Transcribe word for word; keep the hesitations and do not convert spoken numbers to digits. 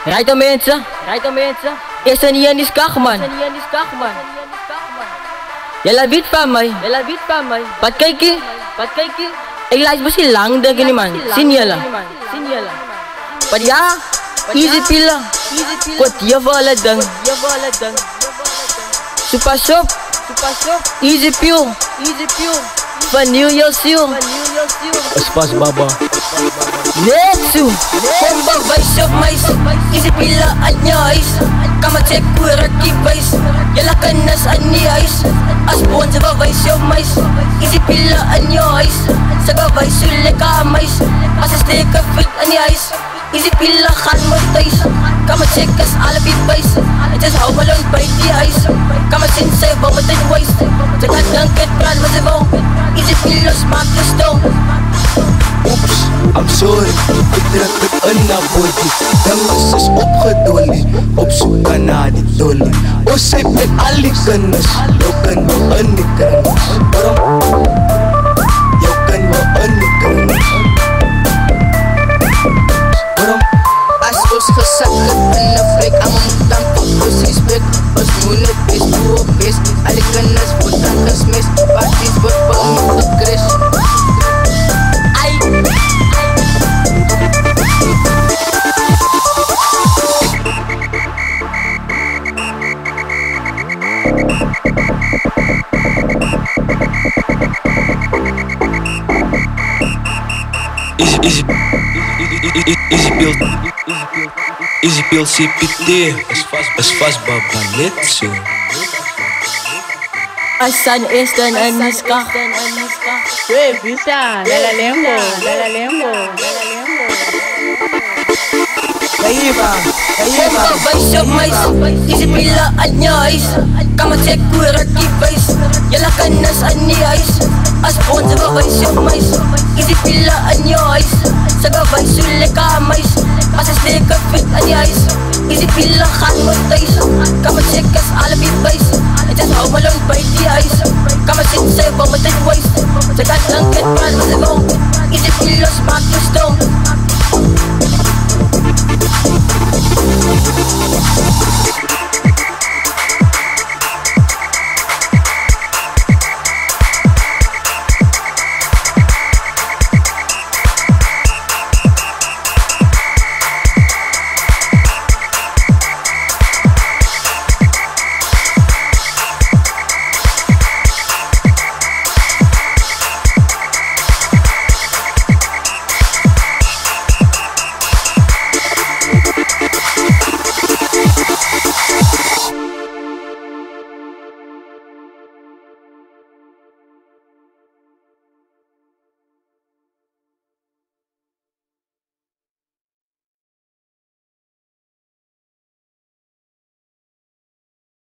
Rijdt al mensen, rijdt al mensen. Is er niet aan die skach man. Is er niet aan die skach man. Jij weet van mij, jij weet van mij. Wat kijk je? Wat kijk je? Ik laat misschien lang denk je man. Zien jullie? Zien jullie? Maar ja, EasyPiel. Wat je voor het ding? Super shop, super shop. EasyPiel, EasyPiel. Vernieuw je ziel. Es pas baba. Net zo. Kom wijs op mij. EasyPiel aan je huis. Kan maar check hoe rakkie wijs. Je lakken is aan je huis. Asthon ze wijs op mij. EasyPiel aan je huis. Ze wijs hoe lekker aan mij. Als ze steken fit aan je huis. EasyPiel gaan we thuis. Kan maar check is alle beat wijs. Het is hou maar lang bij die huis. Kan maar zien zij wou met een wijs. Ze gaat danken praat wat ze wou. EasyPiel smaakt de stoom. Oeps, I'm sorry. Ik trek het in naar body. Dames is opgedolie. Op zoek naar die dolly. O, sy met al die kennis. Jou kan me in die kennis. Waarom? Jou kan me in die kennis. Waarom? As ons gesak het in een flik. Aan my moet dan pak ons respect. Ons moet net best, hoe op best. Al die kennis wordt dan gesmest. Parties wordt wel met gecrash. Easy, easy, EasyPiel, EasyPiel C P T. Es fast baba net zo. Asthon is dan een miskach. Wee, bisa, dala lembo, dala lembo, dala lembo. Kaiba, kaiba. Wijs op mij. EasyPiel aan je huis. Kan maar check hoe rakkie wijs. Je lakken is aan je huis. Asthon ze wijs op mij. EasyPiel aan je huis. Ze wijs hoe lekker aan mij. Als ze steken fit aan je huis. EasyPiel gaan we thuis. Kan maar check is alle beat wijs. Het is hou maar lang bij die huis. Kan maar zien zij wou met een wijs. Ze gaat danken praat wat ze wou. EasyPiel smaakt de stoom.